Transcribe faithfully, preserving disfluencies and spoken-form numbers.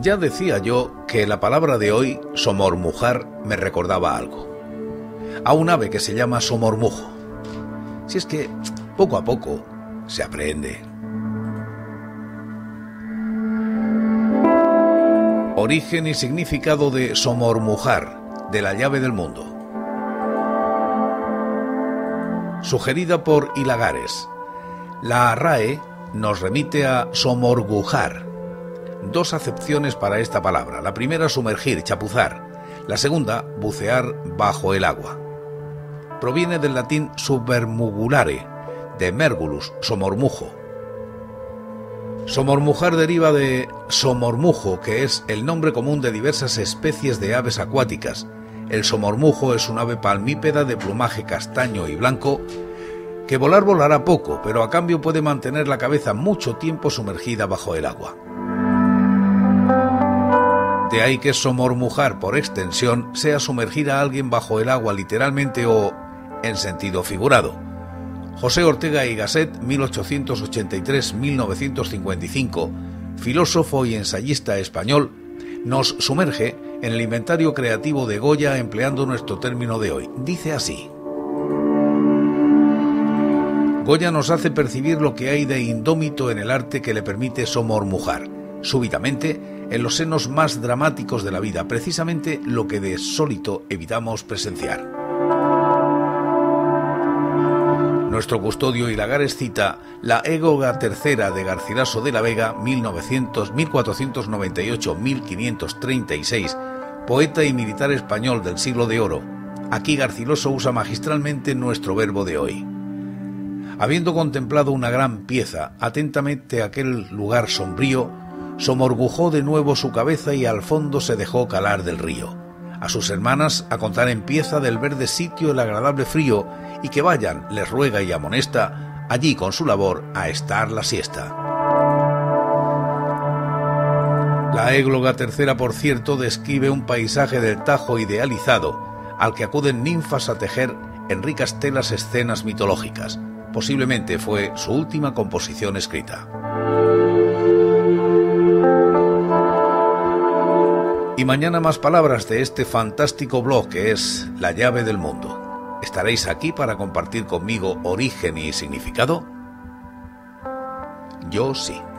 Ya decía yo que la palabra de hoy, somormujar, me recordaba algo. A un ave que se llama somormujo. Si es que, poco a poco, se aprende. Origen y significado de somormujar, de la llave del mundo. Sugerida por Hilagares. La R A E nos remite a somorgujar. Dos acepciones para esta palabra. La primera, sumergir, chapuzar. La segunda, bucear bajo el agua. Proviene del latín submermugulare, de mergulus, somormujo. Somormujar deriva de somormujo, que es el nombre común de diversas especies de aves acuáticas. El somormujo es un ave palmípeda de plumaje castaño y blanco, que volar volará poco, pero a cambio puede mantener la cabeza mucho tiempo sumergida bajo el agua. De ahí que somormujar, por extensión, sea sumergir a alguien bajo el agua literalmente o en sentido figurado. José Ortega y Gasset, mil ochocientos ochenta y tres a mil novecientos cincuenta y cinco, filósofo y ensayista español, nos sumerge en el inventario creativo de Goya empleando nuestro término de hoy. Dice así: Goya nos hace percibir lo que hay de indómito en el arte que le permite somormujar, súbitamente, en los senos más dramáticos de la vida, precisamente lo que de sólito evitamos presenciar. Nuestro custodio Hilagares cita la Égoga tercera de Garcilaso de la Vega, mil cuatrocientos noventa y ocho a mil quinientos treinta y seis, poeta y militar español del siglo de oro. Aquí Garcilaso usa magistralmente nuestro verbo de hoy. Habiendo contemplado una gran pieza, atentamente aquel lugar sombrío, somorgujó de nuevo su cabeza y al fondo se dejó calar del río. A sus hermanas a contar empieza del verde sitio el agradable frío, y que vayan, les ruega y amonesta, allí con su labor a estar la siesta. La Égloga tercera, por cierto, describe un paisaje del Tajo idealizado, al que acuden ninfas a tejer en ricas telas escenas mitológicas. Posiblemente fue su última composición escrita. Y mañana más palabras de este fantástico blog que es La Llave del Mundo. ¿Estaréis aquí para compartir conmigo origen y significado? Yo sí.